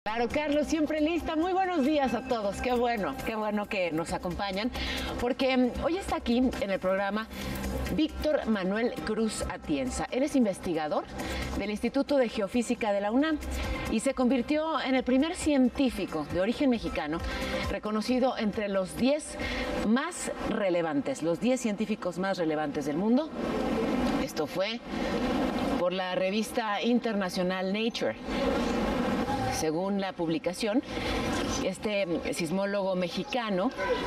Claro, Carlos, siempre lista. Muy buenos días a todos. Qué bueno que nos acompañan, porque hoy está aquí en el programa Víctor Manuel Cruz Atienza. Él es investigador del Instituto de Geofísica de la UNAM y se convirtió en el primer científico de origen mexicano reconocido entre los 10 más relevantes, los 10 científicos más relevantes del mundo. Esto fue por la revista internacional Nature. Según la publicación, este sismólogo mexicano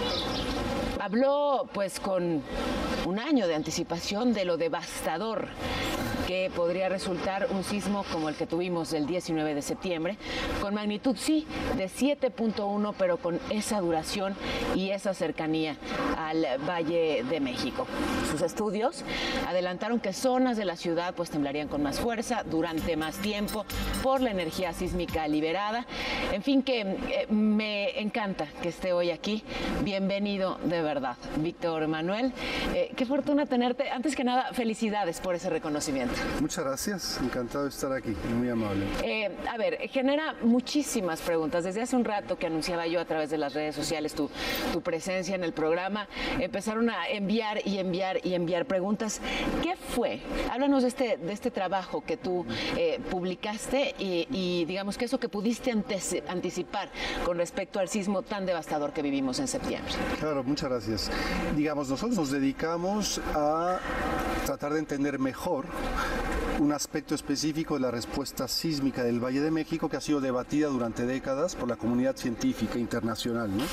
habló pues con un año de anticipación de lo devastador que podría resultar un sismo como el que tuvimos el 19 de septiembre, con magnitud sí de 7.1, pero con esa duración y esa cercanía al Valle de México. Sus estudios adelantaron que zonas de la ciudad pues temblarían con más fuerza durante más tiempo por la energía sísmica liberada. En fin, que me encanta que esté hoy aquí. Bienvenido de verdad, Víctor Manuel. Qué fortuna tenerte. Antes que nada, felicidades por ese reconocimiento. Muchas gracias, encantado de estar aquí, muy amable. A ver, genera muchísimas preguntas. Desde hace un rato que anunciaba yo a través de las redes sociales tu presencia en el programa, empezaron a enviar preguntas. ¿Qué fue? Háblanos de este trabajo que tú publicaste y digamos que eso que pudiste anticipar con respecto al sismo tan devastador que vivimos en septiembre. Claro, muchas gracias. Digamos, nosotros nos dedicamos a tratar de entender mejor un aspecto específico de la respuesta sísmica del Valle de México que ha sido debatida durante décadas por la comunidad científica internacional, ¿no?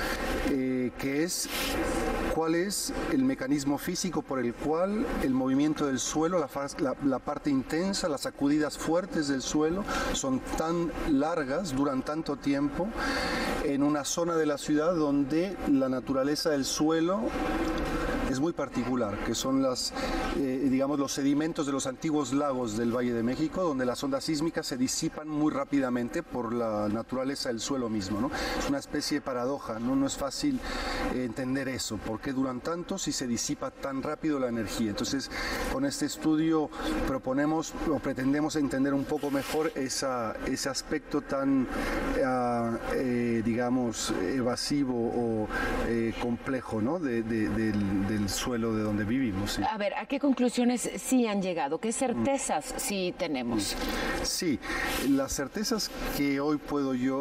Que es cuál es el mecanismo físico por el cual el movimiento del suelo, la parte intensa, las sacudidas fuertes del suelo son tan largas, duran tanto tiempo en una zona de la ciudad donde la naturaleza del suelo es muy particular, que son digamos, los sedimentos de los antiguos lagos del Valle de México, donde las ondas sísmicas se disipan muy rápidamente por la naturaleza del suelo mismo, ¿no? Es una especie de paradoja, ¿no? No es fácil entender eso, por qué duran tanto si se disipa tan rápido la energía. Entonces, con este estudio proponemos o pretendemos entender un poco mejor ese aspecto tan, digamos, evasivo o complejo, ¿no? del suelo de donde vivimos. ¿Sí? A ver, ¿a qué conclusiones sí han llegado? ¿Qué certezas sí tenemos? Sí, las certezas que hoy puedo yo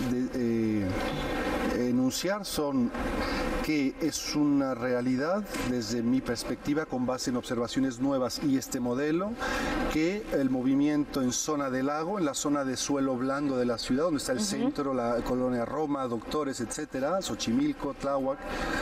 enunciar son que es una realidad desde mi perspectiva con base en observaciones nuevas y este modelo, que el movimiento en zona de lago, en la zona de suelo blando de la ciudad, donde está el centro, la colonia Roma, Doctores, etcétera, Xochimilco, Tláhuac,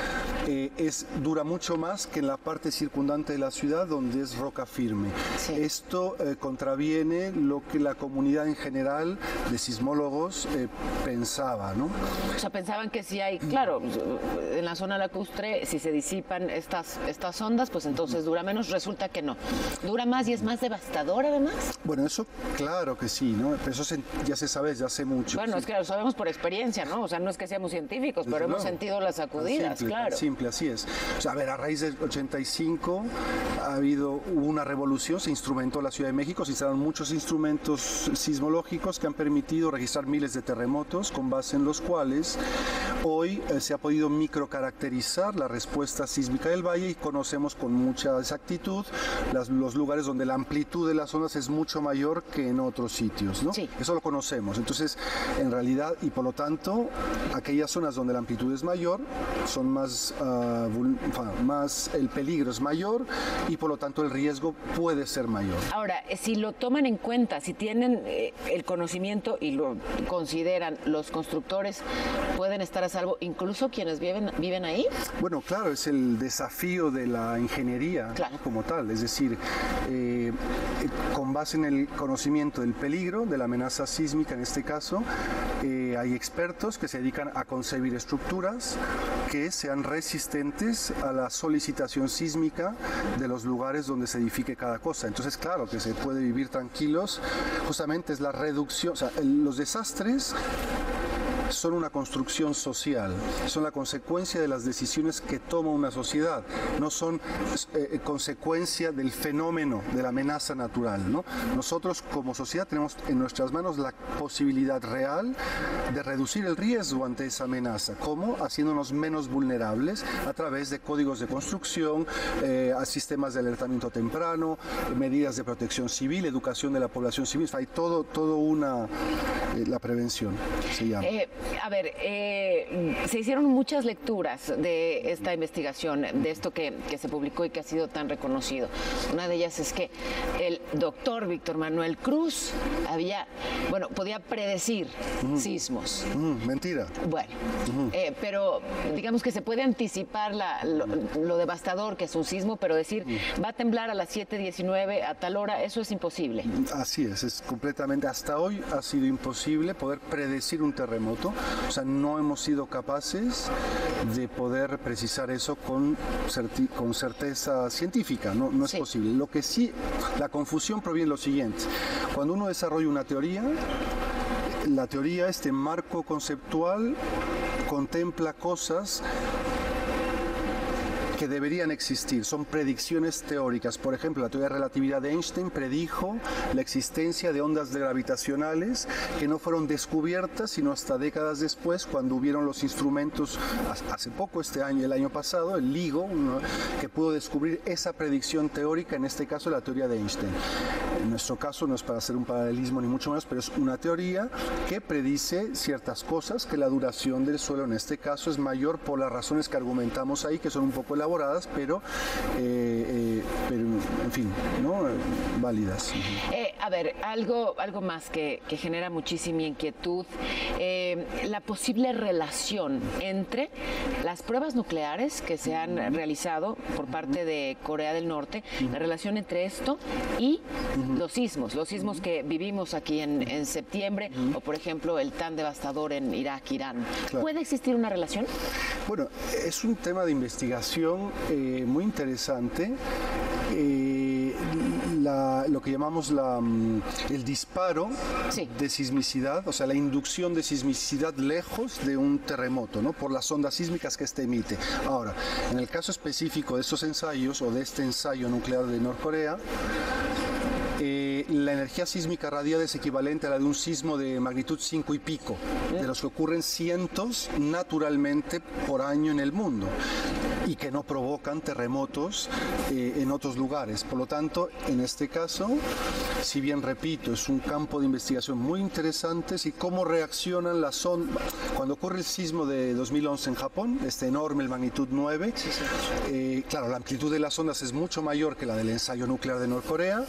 dura mucho más que en la parte circundante de la ciudad donde es roca firme. Sí. Esto contraviene lo que la comunidad en general de sismólogos pensaba, ¿no? O sea, pensaban que si hay, claro, en la zona lacustre, si se disipan estas ondas, pues entonces dura menos. Resulta que no. Dura más y es más devastador además. Bueno, eso claro que sí, ¿no? Pero eso ya se sabe, ya hace mucho. Bueno, sí. Es que lo sabemos por experiencia, ¿no? O sea, no es que seamos científicos, pero hemos sentido las sacudidas, claro. Simple, así es. O sea, a ver, a raíz del 85 hubo una revolución, se instrumentó la Ciudad de México, se instalaron muchos instrumentos sismológicos que han permitido registrar miles de terremotos, con base en los cuales hoy se ha podido microcaracterizar la respuesta sísmica del valle y conocemos con mucha exactitud los lugares donde la amplitud de las ondas es mucho mayor que en otros sitios, ¿no? Sí. Eso lo conocemos. Entonces, en realidad, y por lo tanto, aquellas zonas donde la amplitud es mayor son más el peligro es mayor y por lo tanto el riesgo puede ser mayor. Ahora, si lo toman en cuenta, si tienen el conocimiento y lo consideran, los constructores pueden estar a salvo, incluso quienes viven ahí. Bueno, claro, es el desafío de la ingeniería, claro, como tal, es decir, con base en el conocimiento del peligro, de la amenaza sísmica en este caso, hay expertos que se dedican a concebir estructuras que sean resistentes a la solicitación sísmica de los lugares donde se edifique cada cosa. Entonces, claro que se puede vivir tranquilos, justamente es la reducción, o sea, los desastres son una construcción social, son la consecuencia de las decisiones que toma una sociedad, no son consecuencia del fenómeno, de la amenaza natural, ¿no? Nosotros como sociedad tenemos en nuestras manos la posibilidad real de reducir el riesgo ante esa amenaza. ¿Cómo? Haciéndonos menos vulnerables a través de códigos de construcción, a sistemas de alertamiento temprano, medidas de protección civil, educación de la población civil. Hay todo la prevención se llama. Se hicieron muchas lecturas de esta investigación, de esto que se publicó y que ha sido tan reconocido. Una de ellas es que el doctor Víctor Manuel Cruz podía predecir sismos. Mentira. Bueno, pero digamos que se puede anticipar lo devastador que es un sismo, pero decir va a temblar a las 7:19 a tal hora, eso es imposible. Así es completamente, hasta hoy ha sido imposible poder predecir un terremoto, o sea, no hemos sido capaces de poder precisar eso con certeza científica, no es posible. Lo que sí, la confusión proviene de lo siguiente: cuando uno desarrolla una teoría, la teoría, este marco conceptual, contempla cosas que deberían existir, son predicciones teóricas. Por ejemplo, la teoría de relatividad de Einstein predijo la existencia de ondas gravitacionales que no fueron descubiertas sino hasta décadas después, cuando hubieron los instrumentos, hace poco, el año pasado, el LIGO, que pudo descubrir esa predicción teórica, en este caso la teoría de Einstein. En nuestro caso no es para hacer un paralelismo ni mucho menos, pero es una teoría que predice ciertas cosas, que la duración del suelo en este caso es mayor por las razones que argumentamos ahí, que son un poco elaboradas, pero en fin, ¿no? Válidas. Algo más que genera muchísima inquietud, la posible relación entre las pruebas nucleares que se han realizado por parte de Corea del Norte, la relación entre esto y los sismos que vivimos aquí en septiembre, o por ejemplo el tan devastador en Irak, Irán. Claro. ¿Puede existir una relación? Bueno, es un tema de investigación muy interesante. Lo que llamamos el disparo de sismicidad, o sea, la inducción de sismicidad lejos de un terremoto, ¿no? Por las ondas sísmicas que este emite. Ahora, en el caso específico de estos ensayos, o de este ensayo nuclear de Norcorea, la energía sísmica radiada es equivalente a la de un sismo de magnitud 5 y pico, de los que ocurren cientos naturalmente por año en el mundo y que no provocan terremotos en otros lugares. Por lo tanto, en este caso, si bien repito, es un campo de investigación muy interesante, y cómo reaccionan las ondas. Cuando ocurre el sismo de 2011 en Japón, enorme, el magnitud 9, claro, la amplitud de las ondas es mucho mayor que la del ensayo nuclear de Norcorea.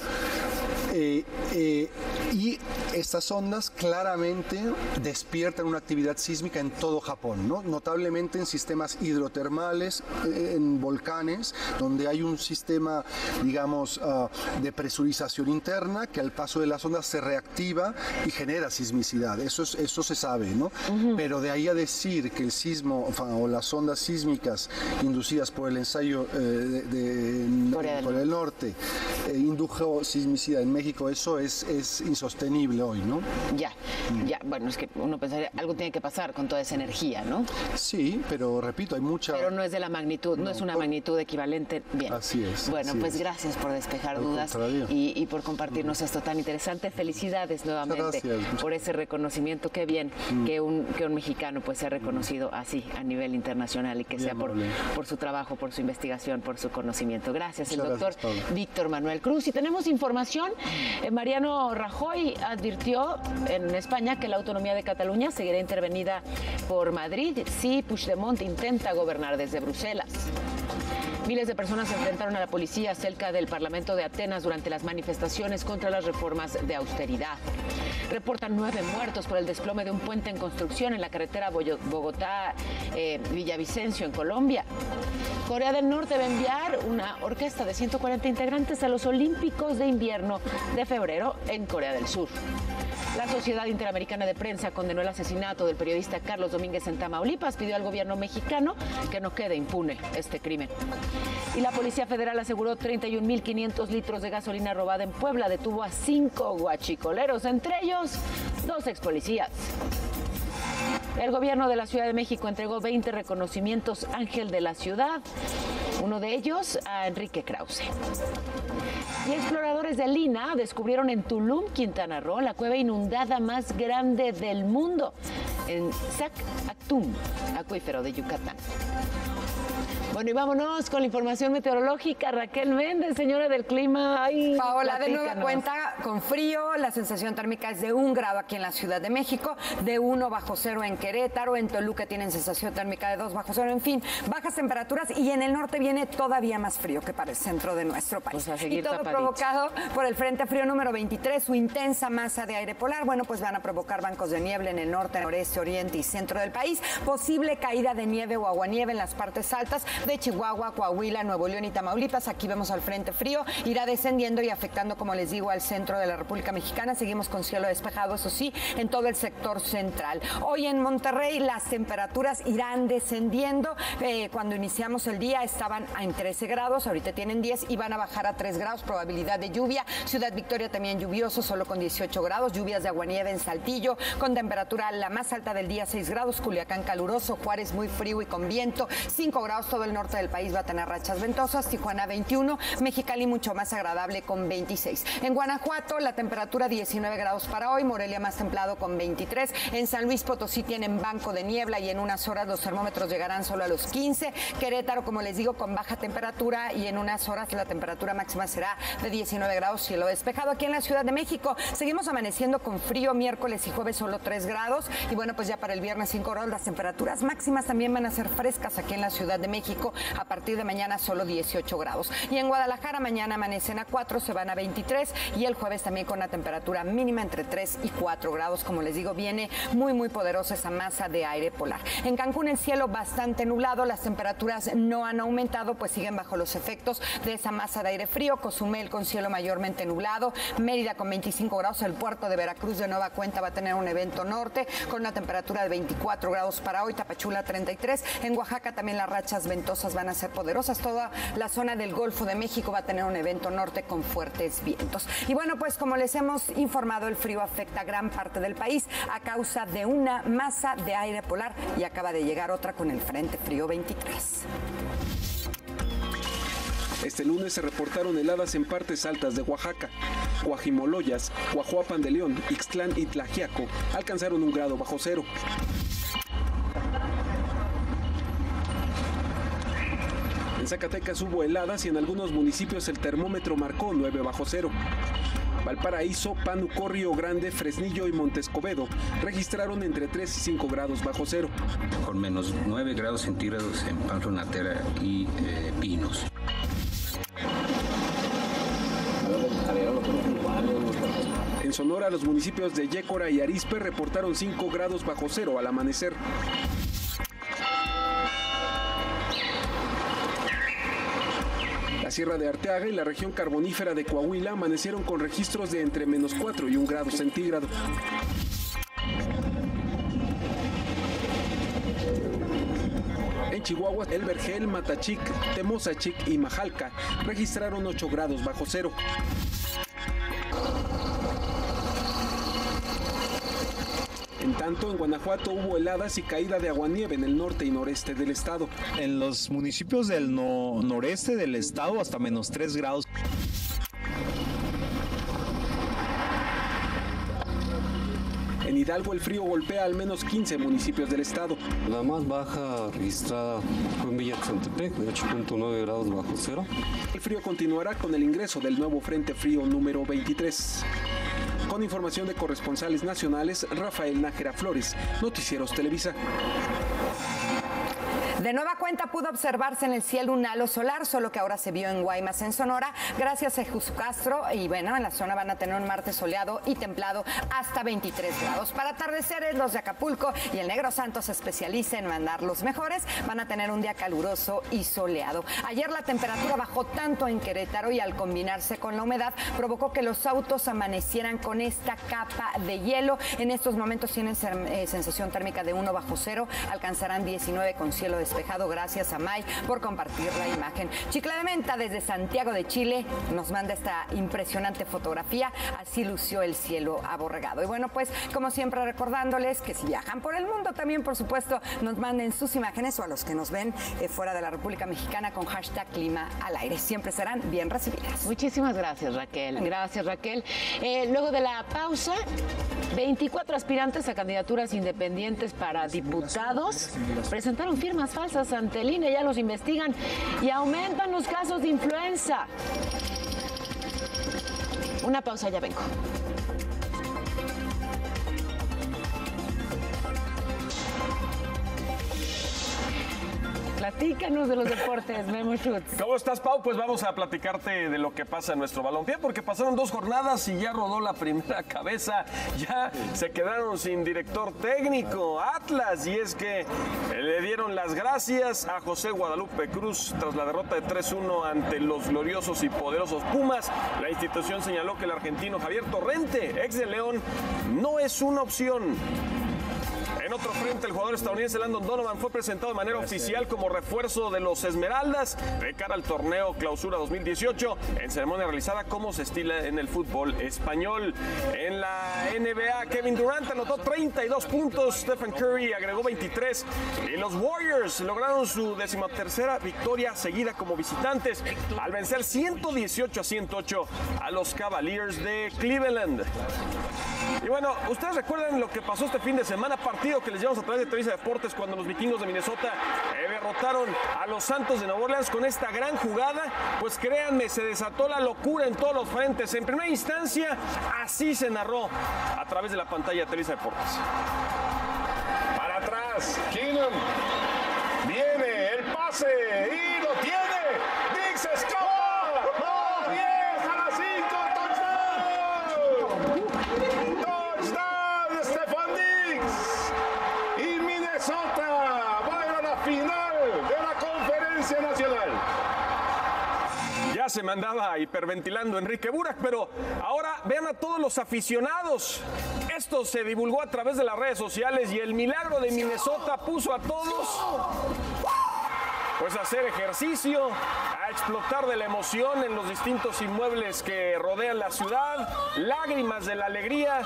Y estas ondas claramente despiertan una actividad sísmica en todo Japón, ¿no? Notablemente en sistemas hidrotermales, en volcanes, donde hay un sistema, digamos, de presurización interna que al paso de las ondas se reactiva y genera sismicidad. Eso se sabe, ¿no? Pero de ahí a decir que el sismo o las ondas sísmicas inducidas por el ensayo de Corea del Norte indujo sismicidad en México, eso es insostenible hoy, ¿no? Ya, bueno, es que uno pensaría, algo tiene que pasar con toda esa energía, ¿no? Sí, pero repito, hay mucha... Pero no es de la magnitud, no es una magnitud equivalente. Bien. Así es. Bueno, pues gracias por despejar dudas y por compartirnos esto tan interesante. Felicidades nuevamente por ese reconocimiento. Qué bien que un mexicano pues sea reconocido así a nivel internacional y que sea por su trabajo, por su investigación, por su conocimiento. Gracias, el doctor Víctor Manuel Cruz. Y tenemos información. Mariano Rajoy advirtió en España que la autonomía de Cataluña seguirá intervenida por Madrid si Puigdemont intenta gobernar desde Bruselas. Miles de personas se enfrentaron a la policía cerca del Parlamento de Atenas durante las manifestaciones contra las reformas de austeridad. Reportan 9 muertos por el desplome de un puente en construcción en la carretera Bogotá-Villavicencio, en Colombia. Corea del Norte va a enviar una orquesta de 140 integrantes a los Olímpicos de Invierno de febrero en Corea del Sur. La Sociedad Interamericana de Prensa condenó el asesinato del periodista Carlos Domínguez en Tamaulipas, pidió al gobierno mexicano que no quede impune este crimen. Y la Policía Federal aseguró 31.500 litros de gasolina robada en Puebla, detuvo a 5 guachicoleros, entre ellos 2 expolicías. El gobierno de la Ciudad de México entregó 20 reconocimientos Ángel de la Ciudad, uno de ellos a Enrique Krause. Y exploradores del INAH descubrieron en Tulum, Quintana Roo, la cueva inundada más grande del mundo, en Sac Actum, acuífero de Yucatán. Bueno, y vámonos con la información meteorológica. Raquel Méndez, señora del clima. Ay, Paola, de nueva cuenta, con frío, la sensación térmica es de 1 grado aquí en la Ciudad de México, de 1 bajo cero en Querétaro, en Toluca tienen sensación térmica de 2 bajo cero, en fin, bajas temperaturas, y en el norte viene todavía más frío que para el centro de nuestro país. Pues y todo provocado por el Frente Frío número 23, su intensa masa de aire polar. Bueno, pues van a provocar bancos de niebla en el norte, noreste, oriente y centro del país, posible caída de nieve o aguanieve en las partes altas de Chihuahua, Coahuila, Nuevo León y Tamaulipas. Aquí vemos al Frente Frío, irá descendiendo y afectando, como les digo, al centro de la República Mexicana. Seguimos con cielo despejado, eso sí, en todo el sector central. Hoy en Monterrey las temperaturas irán descendiendo. Cuando iniciamos el día estaban en 13 grados, ahorita tienen 10 y van a bajar a 3 grados, probabilidad de lluvia. Ciudad Victoria también lluvioso, solo con 18 grados, lluvias de aguanieve en Saltillo, con temperatura la más alta del día 6 grados, Culiacán caluroso, Juárez muy frío y con viento, 5 grados, todo el norte del país va a tener rachas ventosas, Tijuana 21, Mexicali mucho más agradable con 26. En Guanajuato la temperatura 19 grados para hoy, Morelia más templado con 23, en San Luis Potosí tienen banco de niebla y en unas horas los termómetros llegarán solo a los 15, Querétaro, como les digo, con baja temperatura y en unas horas la temperatura máxima será de 19 grados, cielo despejado. Aquí en la Ciudad de México seguimos amaneciendo con frío, miércoles y jueves solo 3 grados y bueno, pues ya para el viernes 5 grados, las temperaturas máximas también van a ser frescas aquí en la Ciudad de México. A partir de mañana solo 18 grados. Y en Guadalajara mañana amanecen a 4, se van a 23 y el jueves también con una temperatura mínima entre 3 y 4 grados. Como les digo, viene muy poderosa esa masa de aire polar. En Cancún el cielo bastante nublado, las temperaturas no han aumentado, pues siguen bajo los efectos de esa masa de aire frío. Cozumel con cielo mayormente nublado, Mérida con 25 grados, el puerto de Veracruz de nueva cuenta va a tener un evento norte con una temperatura de 24 grados para hoy, Tapachula 33. En Oaxaca también las rachas ventosas van a ser poderosas. Toda la zona del Golfo de México va a tener un evento norte con fuertes vientos. Y bueno, pues como les hemos informado, el frío afecta a gran parte del país a causa de una masa de aire polar y acaba de llegar otra con el Frente Frío 23. Este lunes se reportaron heladas en partes altas de Oaxaca. Coajimoloyas, Coahuapan de León, Ixtlán y Tlaxiaco alcanzaron 1 grado bajo cero. En Zacatecas hubo heladas y en algunos municipios el termómetro marcó 9 bajo cero. Valparaíso, Pánuco, Río Grande, Fresnillo y Montescobedo registraron entre 3 y 5 grados bajo cero. Con menos 9 grados centígrados en Pamplona, Natera y Pinos. En Sonora, los municipios de Yécora y Arizpe reportaron 5 grados bajo cero al amanecer. La Sierra de Arteaga y la región carbonífera de Coahuila amanecieron con registros de entre menos 4 y 1 grado centígrado. En Chihuahua, El Vergel, Matachic, Temozachic y Majalca registraron 8 grados bajo cero. En tanto, en Guanajuato hubo heladas y caída de aguanieve en el norte y noreste del estado. En los municipios del noreste del estado hasta menos 3 grados. En Hidalgo el frío golpea al menos 15 municipios del estado. La más baja registrada fue en Villa de Santepec, de 8.9 grados bajo cero. El frío continuará con el ingreso del nuevo Frente Frío número 23. Con información de corresponsales nacionales, Rafael Nájera Flores, Noticieros Televisa. De nueva cuenta pudo observarse en el cielo un halo solar, solo que ahora se vio en Guaymas, en Sonora, gracias a Jesús Castro. Y bueno, en la zona van a tener un martes soleado y templado hasta 23 grados. Para atardeceres, los de Acapulco y el Negro Santos se especializa en mandar los mejores. Van a tener un día caluroso y soleado. Ayer la temperatura bajó tanto en Querétaro y al combinarse con la humedad provocó que los autos amanecieran con esta capa de hielo. En estos momentos tienen sensación térmica de 1 bajo cero, alcanzarán 19 con cielo despejado despejado. Gracias a May por compartir la imagen. Chicla de Menta desde Santiago de Chile nos manda esta impresionante fotografía. Así lució el cielo aborregado. Y bueno, pues como siempre recordándoles que si viajan por el mundo también, por supuesto, nos manden sus imágenes, o a los que nos ven fuera de la República Mexicana con hashtag Clima al Aire. Siempre serán bien recibidas. Muchísimas gracias, Raquel. Gracias, Raquel. Luego de la pausa, 24 aspirantes a candidaturas independientes para diputados presentaron firmas falsas ante el INE. Ya los investigan y aumentan los casos de influenza. Una pausa, ya vengo. Platícanos de los deportes, Memo Schutz. ¿Cómo estás, Pau? Pues vamos a platicarte de lo que pasa en nuestro balompié, porque pasaron 2 jornadas y ya rodó la primera cabeza. Ya se quedaron sin director técnico, Atlas, y es que le dieron las gracias a José Guadalupe Cruz tras la derrota de 3-1 ante los gloriosos y poderosos Pumas. La institución señaló que el argentino Javier Torrente, ex de León, no es una opción. En otro frente, el jugador estadounidense Landon Donovan fue presentado de manera oficial como refuerzo de los Esmeraldas de cara al torneo Clausura 2018, en ceremonia realizada como se estila en el fútbol español. En la NBA, Kevin Durant anotó 32 puntos, Stephen Curry agregó 23 y los Warriors lograron su 13ª victoria seguida como visitantes al vencer 118-108 a los Cavaliers de Cleveland. Y bueno, ustedes recuerdan lo que pasó este fin de semana, partido que les llevamos a través de Televisa Deportes cuando los vikingos de Minnesota derrotaron a los Santos de Nueva Orleans con esta gran jugada. Pues créanme, se desató la locura en todos los frentes. En primera instancia, así se narró a través de la pantalla de Televisa Deportes. Para atrás, Keenum. Viene el pase y lo tiene. Diggs escapa. Ya se me andaba hiperventilando Enrique Burak, pero ahora vean a todos los aficionados. Esto se divulgó a través de las redes sociales y el milagro de Minnesota puso a todos pues a hacer ejercicio, a explotar de la emoción en los distintos inmuebles que rodean la ciudad, lágrimas de la alegría.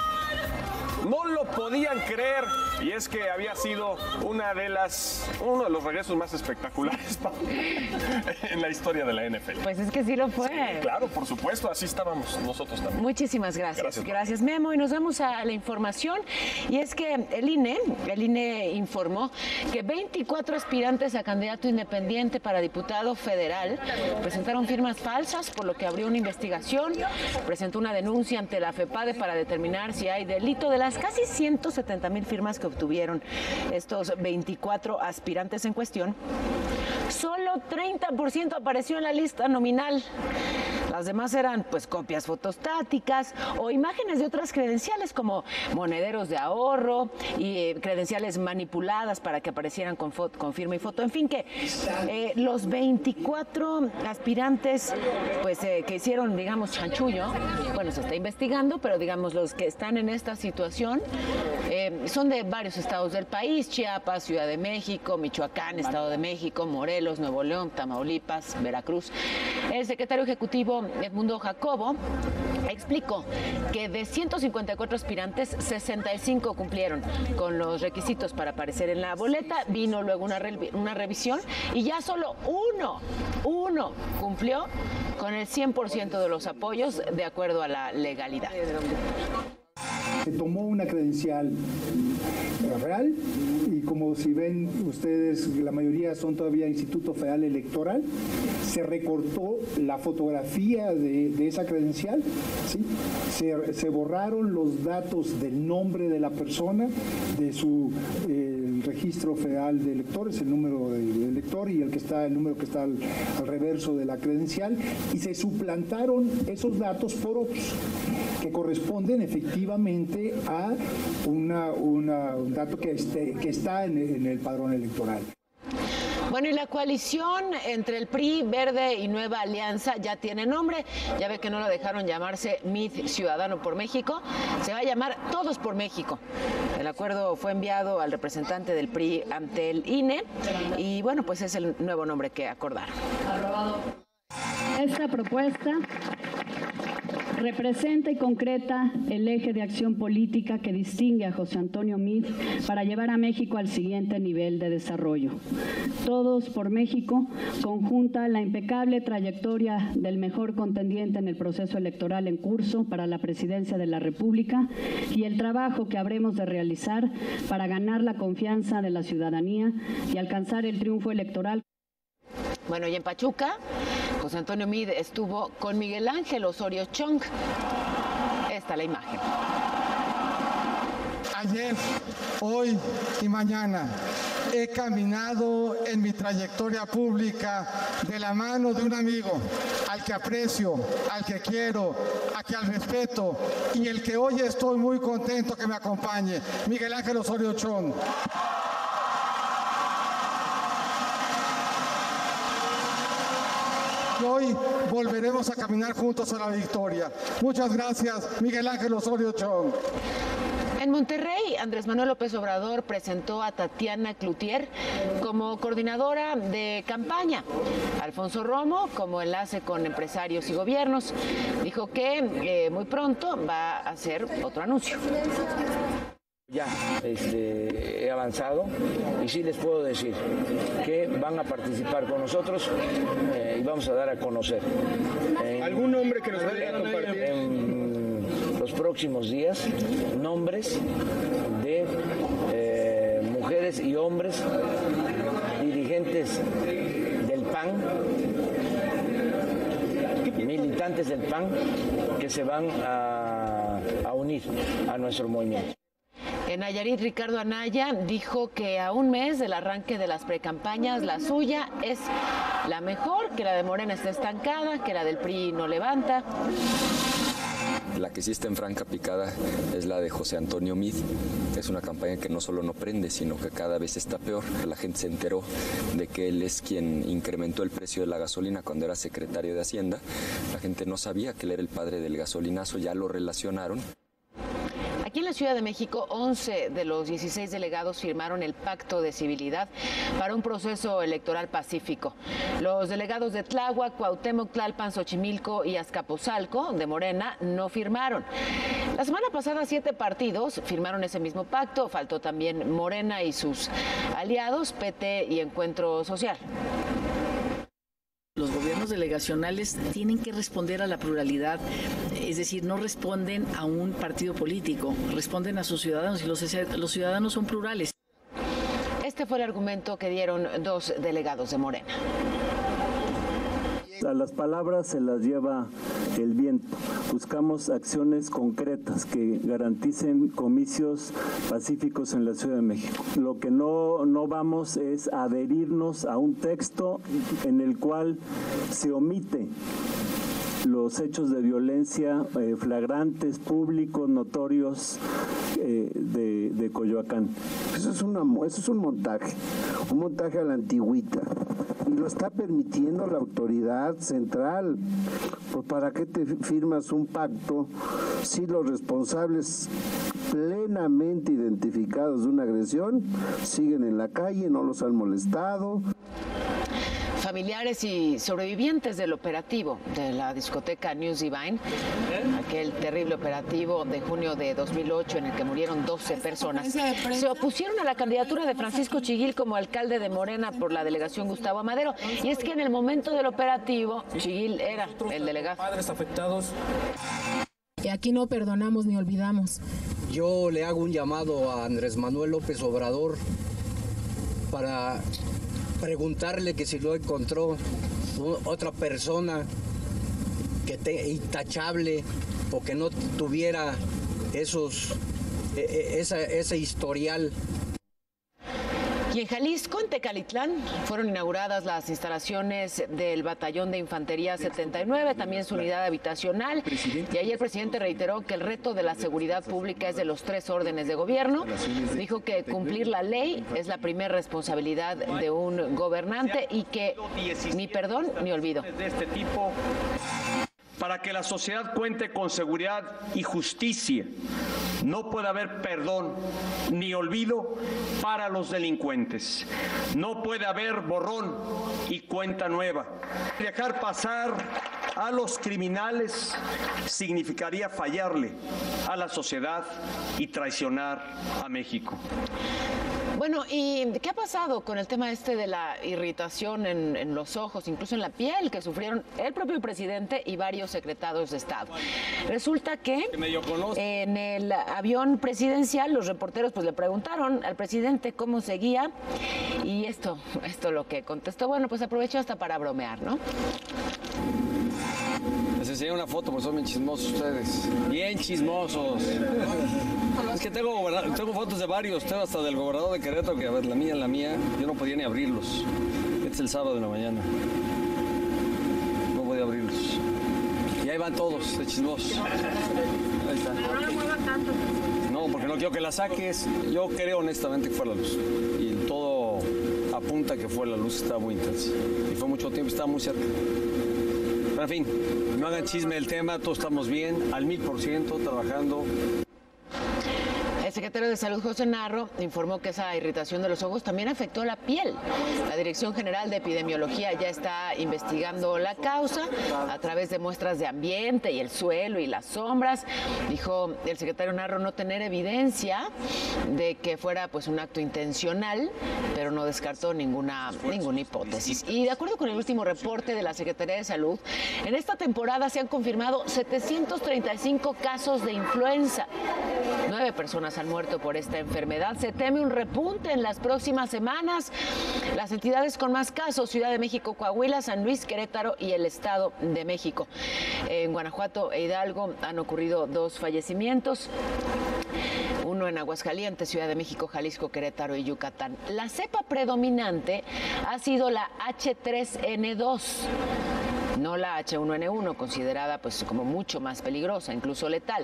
No lo podían creer, y es que había sido uno de los regresos más espectaculares en la historia de la NFL. Pues es que sí lo fue. Sí, claro, por supuesto, así estábamos nosotros también. Muchísimas gracias. Gracias, Memo. Y nos vamos a la información, y es que el INE informó que 24 aspirantes a candidato independiente para diputado federal presentaron firmas falsas, por lo que abrió una investigación, presentó una denuncia ante la FEPADE para determinar si hay delito. De las casi 170,000 firmas que obtuvieron estos 24 aspirantes en cuestión, solo 30% apareció en la lista nominal. Las demás eran pues copias fotostáticas o imágenes de otras credenciales como monederos de ahorro y credenciales manipuladas para que aparecieran con firma y foto. En fin, que los 24 aspirantes pues que hicieron, digamos, chanchullo, bueno, se está investigando, pero digamos los que están en esta situación son de varios estados del país: Chiapas, Ciudad de México, Michoacán, Estado de México, Morelos, Nuevo León, Tamaulipas, Veracruz. El secretario ejecutivo Edmundo Jacobo explicó que de 154 aspirantes, 65 cumplieron con los requisitos para aparecer en la boleta. Vino luego una revisión y ya solo uno cumplió con el 100% de los apoyos de acuerdo a la legalidad. Se tomó una credencial real y, como si ven ustedes, la mayoría son todavía Instituto Federal Electoral. Se recortó la fotografía de esa credencial, ¿sí? Se borraron los datos del nombre de la persona, de su registro federal de electores, el número de elector y el número que está al reverso de la credencial, y se suplantaron esos datos por otros que corresponden efectivamente a un dato que está en el padrón electoral. Bueno, y la coalición entre el PRI, Verde y Nueva Alianza ya tiene nombre. Ya ve que no lo dejaron llamarse MID Ciudadano por México. Se va a llamar Todos por México. El acuerdo fue enviado al representante del PRI ante el INE y bueno, pues es el nuevo nombre que acordaron. Esta propuesta representa y concreta el eje de acción política que distingue a José Antonio Meade para llevar a México al siguiente nivel de desarrollo. Todos por México conjunta la impecable trayectoria del mejor contendiente en el proceso electoral en curso para la presidencia de la República y el trabajo que habremos de realizar para ganar la confianza de la ciudadanía y alcanzar el triunfo electoral. Bueno, y en Pachuca, José Antonio Meade estuvo con Miguel Ángel Osorio Chong. Esta es la imagen. Ayer, hoy y mañana he caminado en mi trayectoria pública de la mano de un amigo al que aprecio, al que quiero, a que al respeto y el que hoy estoy muy contento que me acompañe, Miguel Ángel Osorio Chong. Hoy volveremos a caminar juntos a la victoria. Muchas gracias, Miguel Ángel Osorio Chong. En Monterrey, Andrés Manuel López Obrador presentó a Tatiana Cloutier como coordinadora de campaña, Alfonso Romo como enlace con empresarios y gobiernos. Dijo que muy pronto va a hacer otro anuncio. Ya he avanzado y sí les puedo decir que van a participar con nosotros y vamos a dar a conocer. ¿Algún nombre que nos vaya a compartir? En los próximos días, nombres de mujeres y hombres dirigentes del PAN, militantes del PAN, que se van a unir a nuestro movimiento. En Nayarit, Ricardo Anaya dijo que a un mes del arranque de las precampañas, la suya es la mejor, que la de Morena está estancada, que la del PRI no levanta. La que sí está en franca picada es la de José Antonio Meade. Es una campaña que no solo no prende, sino que cada vez está peor. La gente se enteró de que él es quien incrementó el precio de la gasolina cuando era secretario de Hacienda. La gente no sabía que él era el padre del gasolinazo, ya lo relacionaron. Aquí en la Ciudad de México, 11 de los 16 delegados firmaron el Pacto de Civilidad para un proceso electoral pacífico. Los delegados de Tláhuac, Cuauhtémoc, Tlalpan, Xochimilco y Azcapotzalco de Morena no firmaron. La semana pasada 7 partidos firmaron ese mismo pacto. Faltó también Morena y sus aliados, PT y Encuentro Social. Los gobiernos delegacionales tienen que responder a la pluralidad, es decir, no responden a un partido político, responden a sus ciudadanos y los ciudadanos son plurales. Este fue el argumento que dieron 2 delegados de Morena. A las palabras se las lleva el viento. Buscamos acciones concretas que garanticen comicios pacíficos en la Ciudad de México. Lo que no vamos es adherirnos a un texto en el cual se omite los hechos de violencia flagrantes, públicos, notorios de Coyoacán. Eso es un montaje a la antigüita. Y lo está permitiendo la autoridad central. Pues ¿para qué te firmas un pacto si los responsables plenamente identificados de una agresión siguen en la calle, no los han molestado? Familiares y sobrevivientes del operativo de la discoteca News Divine, aquel terrible operativo de junio de 2008 en el que murieron 12 personas, se opusieron a la candidatura de Francisco Chiguil como alcalde de Morena por la delegación Gustavo Amadero. Y es que en el momento del operativo, Chiguil era el delegado. Padres afectados. Y aquí no perdonamos ni olvidamos. Yo le hago un llamado a Andrés Manuel López Obrador para preguntarle que si lo encontró otra persona intachable o que no tuviera ese historial. Y en Jalisco, en Tecalitlán, fueron inauguradas las instalaciones del Batallón de Infantería 79, también su unidad habitacional. Y ayer el presidente reiteró que el reto de la seguridad pública es de los 3 órdenes de gobierno. Dijo que cumplir la ley es la primera responsabilidad de un gobernante y que ni perdón ni olvido. De este tipo, para que la sociedad cuente con seguridad y justicia, No puede haber perdón ni olvido para los delincuentes. No puede haber borrón y cuenta nueva. Dejar pasar a los criminales significaría fallarle a la sociedad y traicionar a México. Bueno, ¿y qué ha pasado con el tema este de la irritación en los ojos, incluso en la piel, que sufrieron el propio presidente y varios secretarios de Estado? Resulta que en el avión presidencial los reporteros pues le preguntaron al presidente cómo seguía y esto lo que contestó. Bueno, pues aprovechó hasta para bromear, ¿no? Les enseñé una foto, pues son bien chismosos ustedes. Bien chismosos. Es que tengo fotos de varios, tengo hasta del gobernador de Querétaro, que a ver, la mía, yo no podía ni abrirlos. Este es el sábado de la mañana. No podía abrirlos. Y ahí van todos, de chismosos. Ahí está. No, porque no quiero que la saques. Yo creo honestamente que fue la luz. Y todo apunta que fue la luz, estaba muy intensa. Y fue mucho tiempo, estaba muy cerca. Pero en fin, no hagan chisme del tema, todos estamos bien, al 1000% trabajando. El secretario de Salud, José Narro, informó que esa irritación de los ojos también afectó la piel. La Dirección General de Epidemiología ya está investigando la causa a través de muestras de ambiente y el suelo y las sombras. Dijo el secretario Narro no tener evidencia de que fuera pues un acto intencional, pero no descartó ninguna hipótesis. Y de acuerdo con el último reporte de la Secretaría de Salud, en esta temporada se han confirmado 735 casos de influenza. 9 personas han muerto por esta enfermedad. Se teme un repunte en las próximas semanas. Las entidades con más casos: Ciudad de México, Coahuila, San Luis, Querétaro y el Estado de México. En Guanajuato e Hidalgo han ocurrido 2 fallecimientos. Uno en Aguascalientes, Ciudad de México, Jalisco, Querétaro y Yucatán. La cepa predominante ha sido la H3N2. No la H1N1, considerada pues como mucho más peligrosa, incluso letal.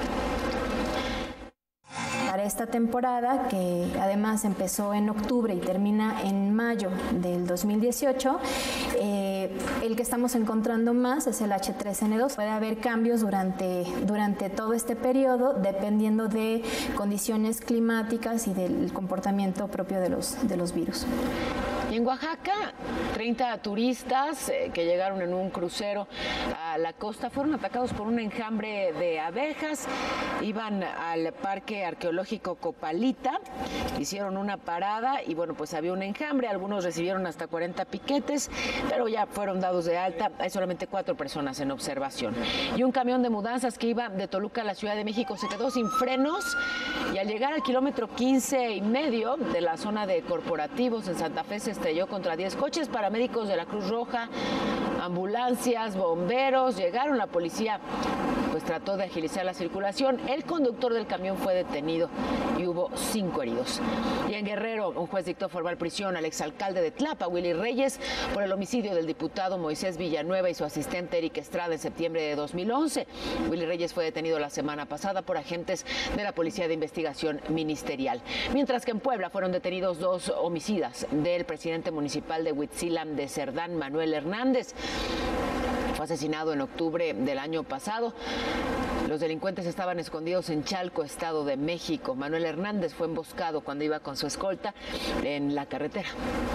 Para esta temporada, que además empezó en octubre y termina en mayo del 2018, el que estamos encontrando más es el H3N2. Puede haber cambios durante todo este periodo dependiendo de condiciones climáticas y del comportamiento propio de los virus. Y en Oaxaca, 30 turistas que llegaron en un crucero a la costa fueron atacados por un enjambre de abejas. Iban al Parque Arqueológico Copalita, hicieron una parada y bueno, pues había un enjambre. Algunos recibieron hasta 40 piquetes, pero ya fueron dados de alta. Hay solamente 4 personas en observación. Y un camión de mudanzas que iba de Toluca a la Ciudad de México se quedó sin frenos y al llegar al kilómetro 15.5 de la zona de corporativos en Santa Fe se estrelló contra 10 coches. Paramédicos de la Cruz Roja, ambulancias, bomberos llegaron. La policía pues trató de agilizar la circulación. El conductor del camión fue detenido y hubo 5 heridos. Y en Guerrero, un juez dictó formal prisión al exalcalde de Tlapa, Willy Reyes, por el homicidio del diputado Moisés Villanueva y su asistente Eric Estrada en septiembre de 2011. Willy Reyes fue detenido la semana pasada por agentes de la Policía de Investigación Ministerial. Mientras que en Puebla fueron detenidos 2 homicidas del presidente municipal de Huitzilam de Cerdán, Manuel Hernández. Fue asesinado en octubre del año pasado. Los delincuentes estaban escondidos en Chalco, Estado de México. Manuel Hernández fue emboscado cuando iba con su escolta en la carretera.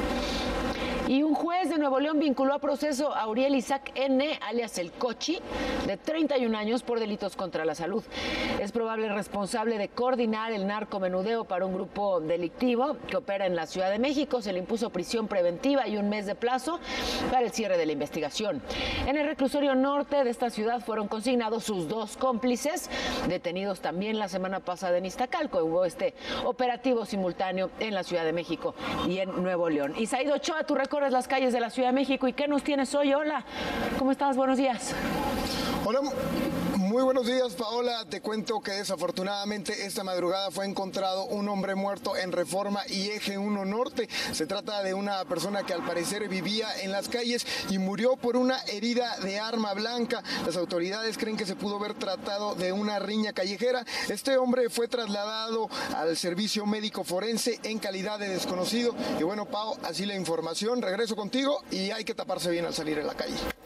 Y un juez de Nuevo León vinculó a proceso a Uriel Isaac N., alias El Cochi, de 31 años por delitos contra la salud. Es probable responsable de coordinar el narcomenudeo para un grupo delictivo que opera en la Ciudad de México. Se le impuso prisión preventiva y 1 mes de plazo para el cierre de la investigación. En el reclusorio norte de esta ciudad fueron consignados sus 2 cómplices, detenidos también la semana pasada en Iztacalco. Hubo este operativo simultáneo en la Ciudad de México y en Nuevo León. Isaído Ochoa, tú recorres las calles de la Ciudad de México. ¿Y qué nos tienes hoy? Hola, ¿cómo estás? Buenos días. Hola, muy buenos días, Paola. Te cuento que desafortunadamente esta madrugada fue encontrado un hombre muerto en Reforma y Eje 1 Norte. Se trata de una persona que al parecer vivía en las calles y murió por una herida de arma blanca. Las autoridades creen que se pudo haber tratado de una riña callejera. Este hombre fue trasladado al servicio médico forense en calidad de desconocido. Y bueno, Pao, así la información. Regreso contigo y hay que taparse bien al salir en la calle.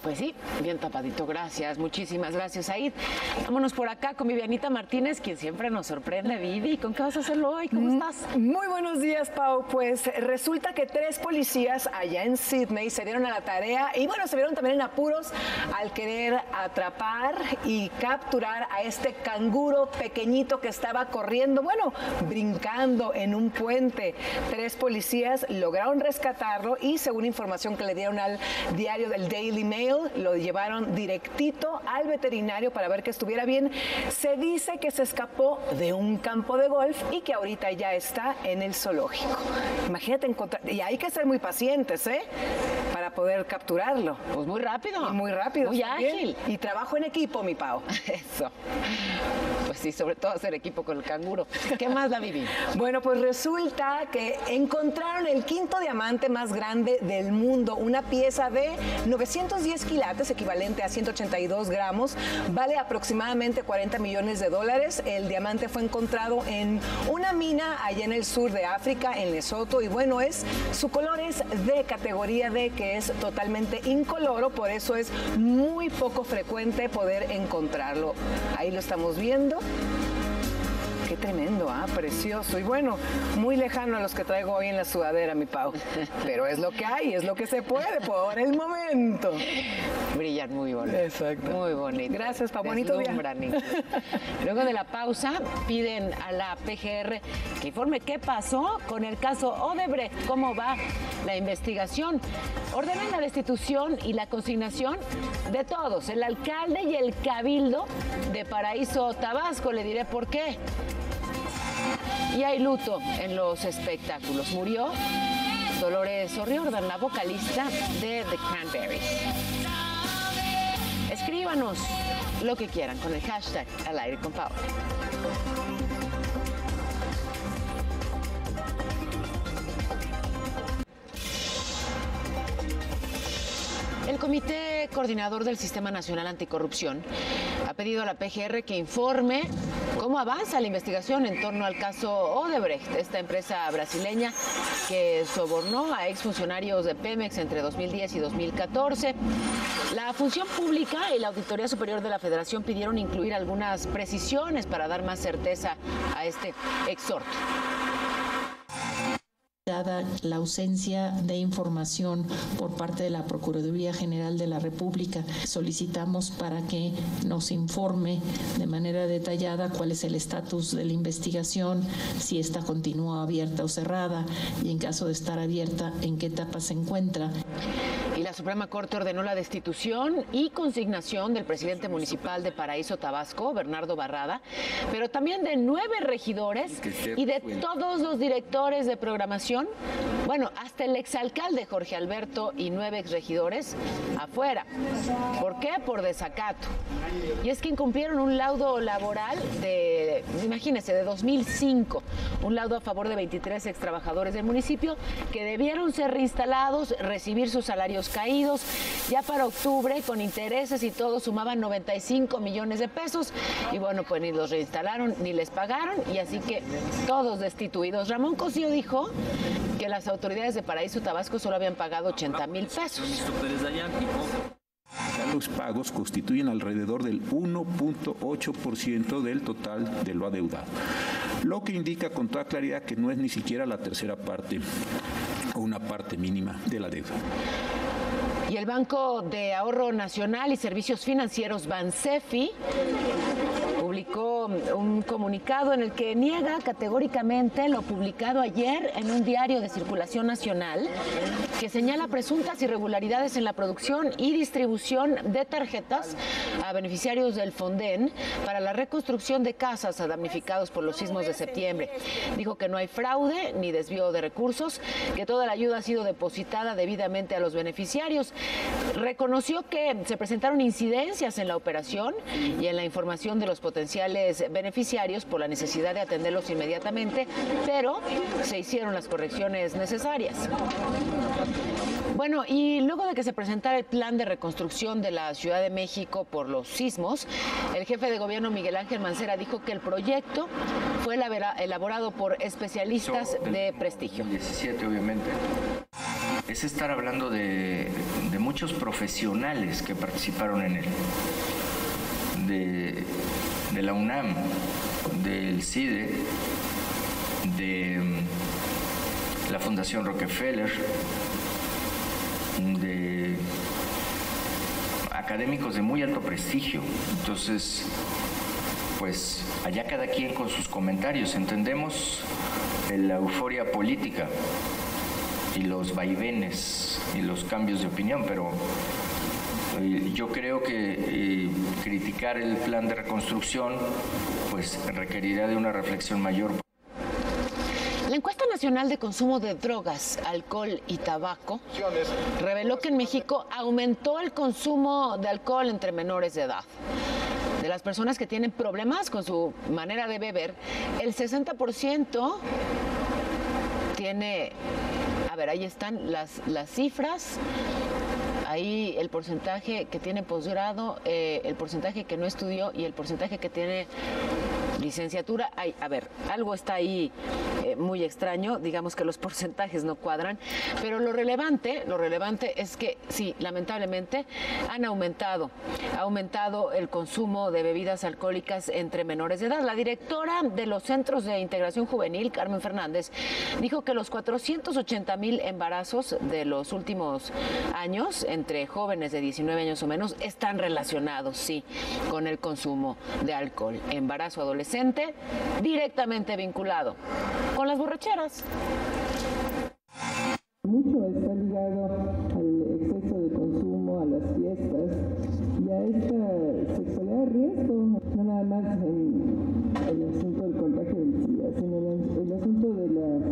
Pues sí, bien tapadito, gracias, muchísimas gracias, Aid. Vámonos por acá con Vivianita Martínez, quien siempre nos sorprende. Vivi, ¿con qué vas a hacerlo hoy? ¿Cómo estás? Muy buenos días, Pau. Pues resulta que 3 policías allá en Sydney se dieron a la tarea y bueno, se vieron también en apuros al querer atrapar y capturar a este canguro pequeñito que estaba corriendo, bueno, brincando en un puente. 3 policías lograron rescatarlo y según información que le dieron al diario del Daily Mail, lo llevaron directito al veterinario para ver que estuviera bien. Se dice que se escapó de un campo de golf y que ahorita ya está en el zoológico. Imagínate encontrar, y hay que ser muy pacientes, para poder capturarlo. Pues muy rápido. Y muy rápido. Muy también. ágil. Y trabajo en equipo, mi Pau. Eso. Pues sí, sobre todo hacer equipo con el canguro. ¿Qué más, la Vivi? Bueno, pues resulta que encontraron el 5º diamante más grande del mundo, una pieza de 910 quilates, equivalente a 182 gramos, vale aproximadamente $40 millones. El diamante fue encontrado en una mina allá en el sur de África, en Lesoto, y bueno, su color es de categoría D, que es totalmente incoloro, por eso es muy poco frecuente poder encontrarlo. Ahí lo estamos viendo. Qué tremendo, precioso. Y bueno, muy lejano a los que traigo hoy en la sudadera, mi Pau. Pero es lo que hay, es lo que se puede por el momento. Brillan muy bonito. Exacto. Muy bonito. Gracias, Pau. Bonito día. Luego de la pausa, piden a la PGR que informe qué pasó con el caso Odebrecht, cómo va la investigación. Ordenan la destitución y la consignación de todos, el alcalde y el cabildo de Paraíso, Tabasco. Le diré por qué. Y hay luto en los espectáculos. Murió Dolores O'Riordan, la vocalista de The Cranberries. Escríbanos lo que quieran con el hashtag Al Aire con Pau. El Comité Coordinador del Sistema Nacional Anticorrupción ha pedido a la PGR que informe cómo avanza la investigación en torno al caso Odebrecht, esta empresa brasileña que sobornó a exfuncionarios de Pemex entre 2010 y 2014. La Función Pública y la Auditoría Superior de la Federación pidieron incluir algunas precisiones para dar más certeza a este exhorto. Dada la ausencia de información por parte de la Procuraduría General de la República, solicitamos para que nos informe de manera detallada cuál es el estatus de la investigación, si esta continúa abierta o cerrada y en caso de estar abierta, en qué etapa se encuentra. Y la Suprema Corte ordenó la destitución y consignación del presidente municipal de Paraíso, Tabasco, Bernardo Barrada, pero también de 9 regidores y de todos los directores de programación. Bueno, hasta el exalcalde Jorge Alberto y 9 exregidores afuera. ¿Por qué? Por desacato. Y es que incumplieron un laudo laboral de, imagínense, de 2005. Un laudo a favor de 23 extrabajadores del municipio que debieron ser reinstalados, recibir sus salarios caídos. Ya para octubre, con intereses y todo, sumaban 95 millones de pesos. Y bueno, pues ni los reinstalaron ni les pagaron. Y así que todos destituidos. Ramón Cosío dijo que las autoridades de Paraíso, Tabasco, solo habían pagado 80,000 pesos. Los pagos constituyen alrededor del 1.8% del total de lo adeudado, lo que indica con toda claridad que no es ni siquiera la tercera parte o una parte mínima de la deuda. Y el Banco de Ahorro Nacional y Servicios Financieros, Bansefi, publicó un comunicado en el que niega categóricamente lo publicado ayer en un diario de circulación nacional que señala presuntas irregularidades en la producción y distribución de tarjetas a beneficiarios del Fonden para la reconstrucción de casas a damnificados por los sismos de septiembre. Dijo que no hay fraude ni desvío de recursos, que toda la ayuda ha sido depositada debidamente a los beneficiarios. Reconoció que se presentaron incidencias en la operación y en la información de los potenciales beneficiarios por la necesidad de atenderlos inmediatamente, pero se hicieron las correcciones necesarias. Bueno, y luego de que se presentara el plan de reconstrucción de la Ciudad de México por los sismos, el jefe de gobierno Miguel Ángel Mancera dijo que el proyecto fue elaborado por especialistas de prestigio. 17, obviamente. es estar hablando de muchos profesionales que participaron en él, de la UNAM, del CIDE, de la Fundación Rockefeller, de académicos de muy alto prestigio. Entonces, pues allá cada quien con sus comentarios. Entendemos la euforia política y los vaivenes y los cambios de opinión, pero yo creo que criticar el plan de reconstrucción pues requerirá de una reflexión mayor. La encuesta nacional de consumo de drogas, alcohol y tabaco reveló que en México aumentó el consumo de alcohol entre menores de edad. De las personas que tienen problemas con su manera de beber, el 60% tiene... A ver, ahí están las cifras. Ahí el porcentaje que tiene posgrado, el porcentaje que no estudió y el porcentaje que tiene licenciatura. Ay, a ver, algo está ahí muy extraño, digamos que los porcentajes no cuadran, pero lo relevante es que sí, lamentablemente ha aumentado el consumo de bebidas alcohólicas entre menores de edad. La directora de los Centros de Integración Juvenil, Carmen Fernández, dijo que los 480,000 embarazos de los últimos años entre jóvenes de 19 años o menos están relacionados, sí, con el consumo de alcohol. Embarazo adolescente directamente vinculado con las borracheras. Mucho está ligado al exceso de consumo, a las fiestas y a esta sexualidad de riesgo, no nada más en el asunto del contagio del SIDA, sino el asunto de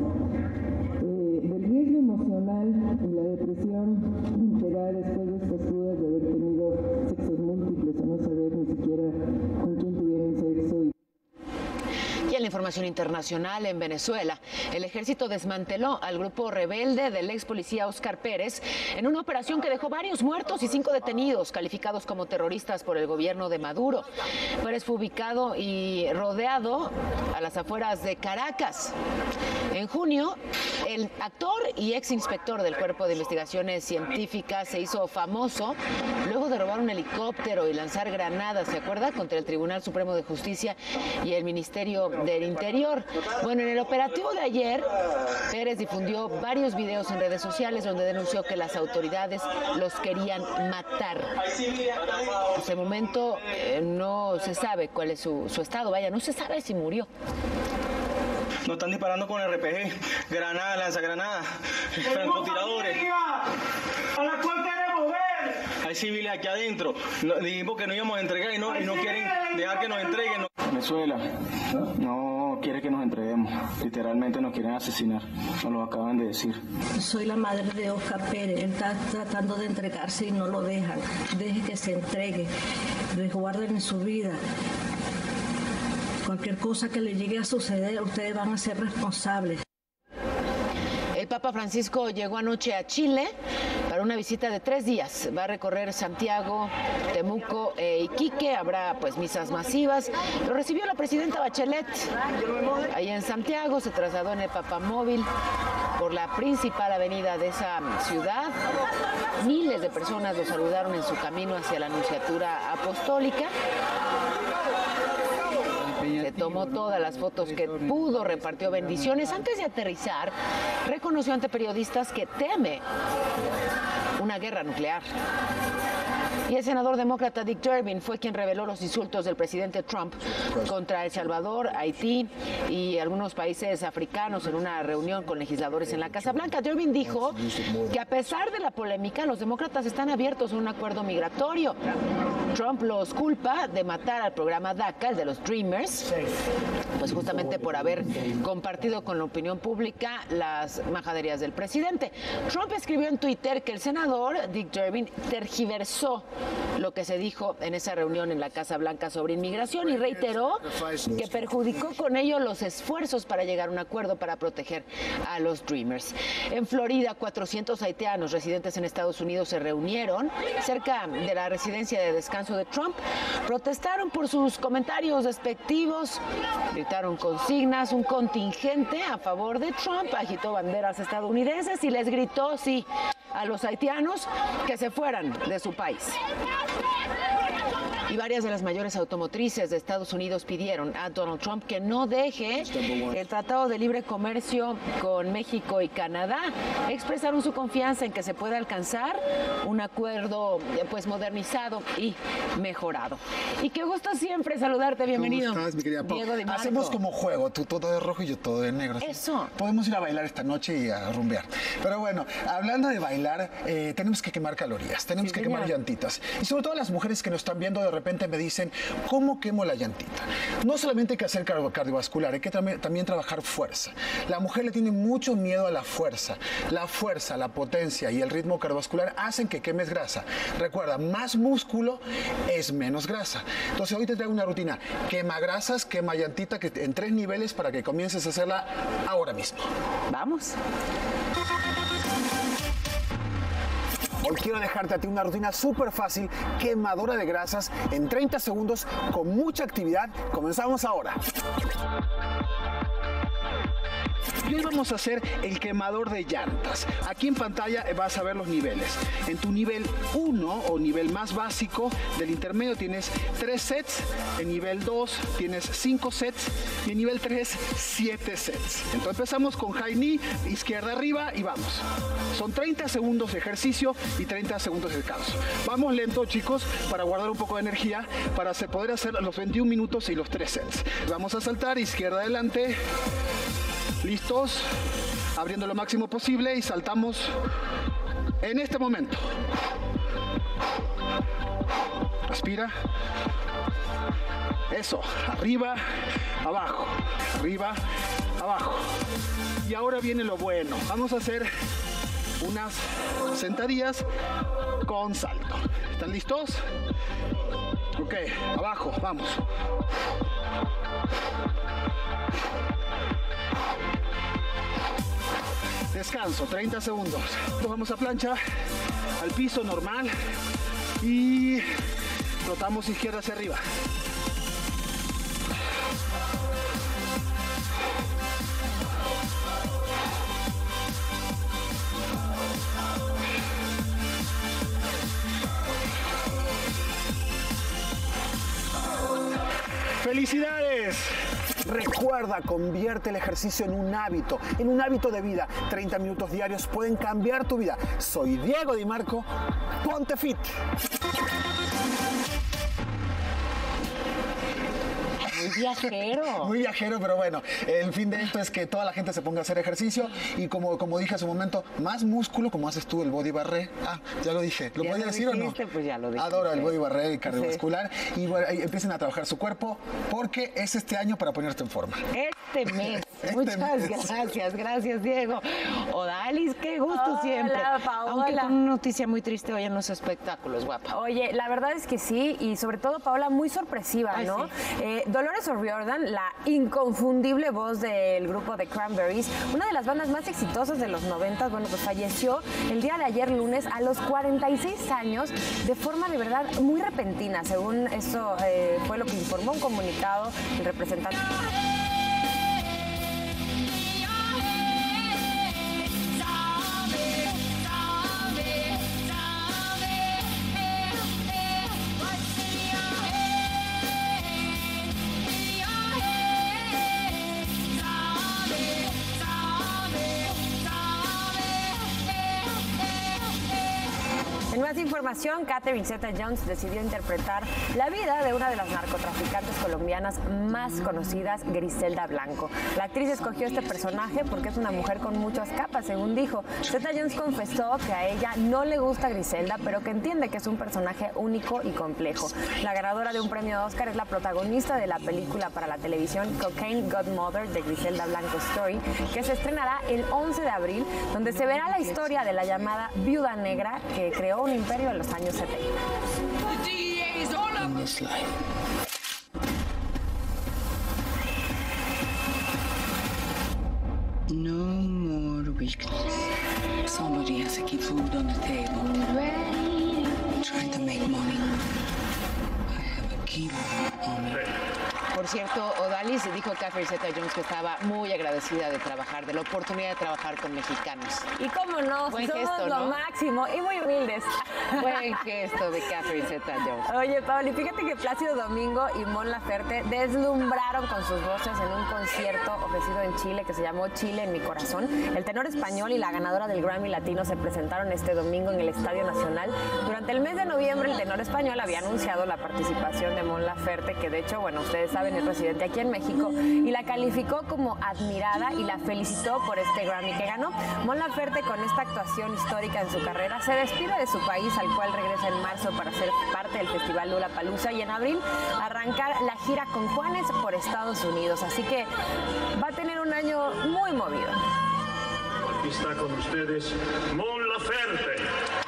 del riesgo emocional y la depresión que da después de estas dudas de haber tenido sexos múltiples o no saber ni siquiera con quién tuvieron sexo. Y en la información internacional, en Venezuela, el ejército desmanteló al grupo rebelde del ex policía Óscar Pérez en una operación que dejó varios muertos y 5 detenidos, calificados como terroristas por el gobierno de Maduro. Pérez fue ubicado y rodeado a las afueras de Caracas. En junio, el actor y ex inspector del Cuerpo de Investigaciones Científicas se hizo famoso luego de robar un helicóptero y lanzar granadas, ¿se acuerda?, contra el Tribunal Supremo de Justicia y el Ministerio del Interior. Bueno, en el operativo de ayer, Pérez difundió varios videos en redes sociales donde denunció que las autoridades los querían matar. Hasta el momento no se sabe cuál es su estado, vaya, no se sabe si murió. Nos están disparando con RPG, granadas, lanzagranadas, francotiradores. ¿A la cual queremos ver? Hay civiles aquí adentro. Dijimos que no íbamos a entregar y no quieren dejar que nos entreguen. Venezuela no quiere que nos entreguemos. Literalmente nos quieren asesinar. Nos lo acaban de decir. Soy la madre de Óscar Pérez. Él está tratando de entregarse y no lo dejan. Deje que se entregue. Resguarden su vida. Cualquier cosa que le llegue a suceder, ustedes van a ser responsables. El Papa Francisco llegó anoche a Chile para una visita de 3 días. Va a recorrer Santiago, Temuco e Iquique. Habrá pues misas masivas. Lo recibió la presidenta Bachelet. Ahí en Santiago se trasladó en el papamóvil por la principal avenida de esa ciudad. Miles de personas lo saludaron en su camino hacia la Anunciatura Apostólica. Se tomó todas las fotos que pudo, repartió bendiciones. Antes de aterrizar, reconoció ante periodistas que teme una guerra nuclear. Y el senador demócrata Dick Durbin fue quien reveló los insultos del presidente Trump contra El Salvador, Haití y algunos países africanos en una reunión con legisladores en la Casa Blanca. Durbin dijo que a pesar de la polémica, los demócratas están abiertos a un acuerdo migratorio. Trump los culpa de matar al programa DACA, el de los Dreamers, pues justamente por haber compartido con la opinión pública las majaderías del presidente. Trump escribió en Twitter que el senador Dick Durbin tergiversó lo que se dijo en esa reunión en la Casa Blanca sobre inmigración y reiteró que perjudicó con ello los esfuerzos para llegar a un acuerdo para proteger a los Dreamers. En Florida, 400 haitianos residentes en Estados Unidos se reunieron cerca de la residencia de descanso descanso de Trump, protestaron por sus comentarios despectivos, gritaron consignas, un contingente a favor de Trump agitó banderas estadounidenses y les gritó, sí, a los haitianos que se fueran de su país. Y varias de las mayores automotrices de Estados Unidos pidieron a Donald Trump que no deje el Tratado de Libre Comercio con México y Canadá. Expresaron su confianza en que se pueda alcanzar un acuerdo pues modernizado y mejorado. Y qué gusto siempre saludarte, bienvenido. ¿Cómo estás, mi querida Pau? Diego Di Marco. Hacemos como juego, tú todo de rojo y yo todo de negro. ¿Sí? Eso. Podemos ir a bailar esta noche y a rumbear. Pero bueno, hablando de bailar, tenemos que quemar calorías, tenemos que quemar llantitas. Y sobre todo las mujeres que nos están viendo de repente me dicen, ¿cómo quemo la llantita? No solamente hay que hacer cardiovascular, hay que también trabajar fuerza. La mujer le tiene mucho miedo a la fuerza. La fuerza, la potencia y el ritmo cardiovascular hacen que quemes grasa. Recuerda, más músculo es menos grasa. Entonces hoy te traigo una rutina, quema grasas, quema llantita, que en 3 niveles para que comiences a hacerla ahora mismo. Vamos. Hoy quiero dejarte a ti una rutina súper fácil, quemadora de grasas, en 30 segundos, con mucha actividad. Comenzamos ahora. Y hoy vamos a hacer el quemador de llantas. Aquí en pantalla vas a ver los niveles. En tu nivel 1 o nivel más básico del intermedio tienes 3 sets, en nivel 2 tienes 5 sets y en nivel 3 7 sets. Entonces empezamos con high knee, izquierda arriba y vamos. Son 30 segundos de ejercicio y 30 segundos de descanso. Vamos lento, chicos, para guardar un poco de energía para poder hacer los 21 minutos y los 3 sets. Vamos a saltar izquierda adelante. ¿Listos? Abriendo lo máximo posible y saltamos en este momento. Respira. Eso. Arriba, abajo. Arriba, abajo. Y ahora viene lo bueno. Vamos a hacer unas sentadillas con salto. ¿Están listos? Ok, abajo, vamos. Descanso, 30 segundos. Nos vamos a plancha, al piso normal y rotamos izquierda hacia arriba. ¡Felicidades! Recuerda, convierte el ejercicio en un hábito de vida. 30 minutos diarios pueden cambiar tu vida. Soy Diego Di Marco, ponte fit. Muy viajero. Muy viajero, pero bueno, el fin de esto es que toda la gente se ponga a hacer ejercicio y como dije hace un momento, más músculo, como haces tú el body barré. Ah, ya lo dije. ¿Lo podía decir o no? Pues ya lo dije. Adoro el body barré cardiovascular y bueno, empiecen a trabajar su cuerpo porque es este año para ponerte en forma. Este mes. Muchas gracias Diego. Odalis, qué gusto siempre. Paola. Aunque con una noticia muy triste hoy en los espectáculos, guapa. Oye, la verdad es que sí, y sobre todo, Paola, muy sorpresiva, ¿no? Sí. Dolores O'Riordan, la inconfundible voz del grupo The Cranberries, una de las bandas más exitosas de los 90, bueno, pues falleció el día de ayer lunes a los 46 años de forma de verdad muy repentina, según eso fue lo que informó un comunicado el representante. En más información, Catherine Zeta-Jones decidió interpretar la vida de una de las narcotraficantes colombianas más conocidas, Griselda Blanco. La actriz escogió este personaje porque es una mujer con muchas capas, según dijo. Zeta-Jones confesó que a ella no le gusta Griselda, pero que entiende que es un personaje único y complejo. La ganadora de un premio Oscar es la protagonista de la película para la televisión Cocaine Godmother de Griselda Blanco Story, que se estrenará el 11 de abril, donde se verá la historia de la llamada Viuda Negra que creó un imperio en los años 70. No more weakness. Somebody has to keep food on the table. Trying to make money. equipo. Por cierto, Odalis dijo Catherine Zeta-Jones que estaba muy agradecida de trabajar, de la oportunidad de trabajar con mexicanos. Y cómo no, Buen somos gesto, lo ¿no? máximo y muy humildes. Buen gesto de Catherine Zeta-Jones. Oye, Pauli, fíjate que Plácido Domingo y Mon Laferte deslumbraron con sus voces en un concierto ofrecido en Chile que se llamó Chile en mi corazón. El tenor español y la ganadora del Grammy Latino se presentaron este domingo en el Estadio Nacional. Durante el mes de noviembre, el tenor español había anunciado la participación de Mon Laferte, que de hecho, bueno, ustedes saben, es residente aquí en México, y la calificó como admirada y la felicitó por este Grammy que ganó. Mon Laferte, con esta actuación histórica en su carrera, se despide de su país, al cual regresa en marzo para ser parte del Festival Lollapalooza, y en abril arrancar la gira con Juanes por Estados Unidos. Así que va a tener un año muy movido. Aquí está con ustedes Mon Laferte.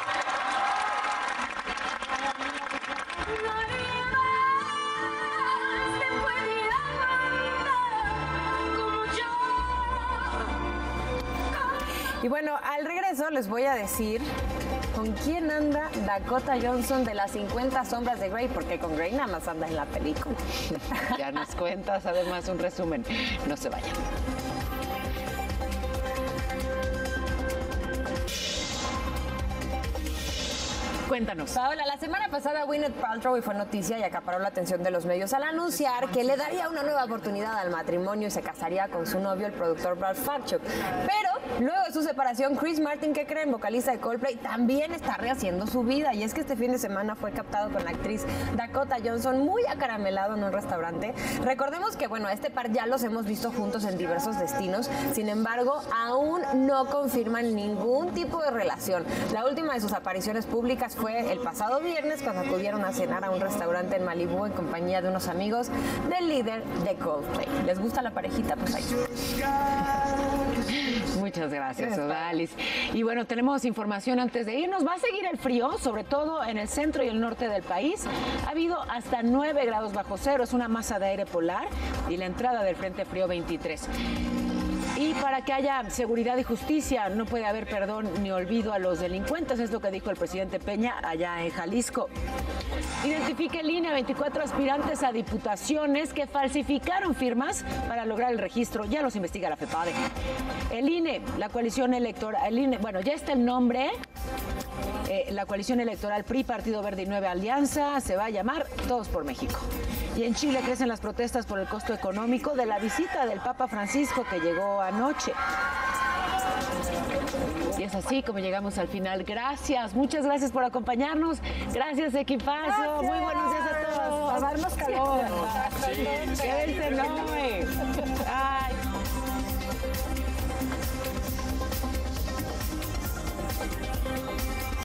Y bueno, al regreso les voy a decir con quién anda Dakota Johnson de las 50 sombras de Grey, porque con Grey nada más anda en la película. Ya nos cuentas además un resumen. No se vayan. Cuéntanos. Paola, la semana pasada Gwyneth Paltrow fue noticia y acaparó la atención de los medios al anunciar que le daría una nueva oportunidad al matrimonio y se casaría con su novio, el productor Ralph Fakchuk. Pero luego de su separación, Chris Martin, que creen, vocalista de Coldplay, también está rehaciendo su vida. Y es que este fin de semana fue captado con la actriz Dakota Johnson muy acaramelado en un restaurante. Recordemos que, bueno, este par ya los hemos visto juntos en diversos destinos. Sin embargo, aún no confirman ningún tipo de relación. La última de sus apariciones públicas fue el pasado viernes, cuando acudieron a cenar a un restaurante en Malibú en compañía de unos amigos del líder de Coldplay. ¿Les gusta la parejita? Pues ahí. Muchas gracias, Odalis. Y bueno, tenemos información antes de irnos. Va a seguir el frío, sobre todo en el centro y el norte del país. Ha habido hasta 9 grados bajo cero. Es una masa de aire polar y la entrada del Frente Frío 23. Y para que haya seguridad y justicia, no puede haber perdón ni olvido a los delincuentes, es lo que dijo el presidente Peña allá en Jalisco. Identifica el INE a 24 aspirantes a diputaciones que falsificaron firmas para lograr el registro. Ya los investiga la FEPADE. El INE, la coalición electoral, el INE, bueno, ya está el nombre. La coalición electoral PRI, Partido Verde y Nueva Alianza se va a llamar Todos por México. Y en Chile crecen las protestas por el costo económico de la visita del Papa Francisco que llegó anoche. Y es así como llegamos al final. Gracias, muchas gracias por acompañarnos. Gracias, equipazo. Gracias. Muy buenos días a todos. A darnos calor. Sí. Quédense, no. Ay.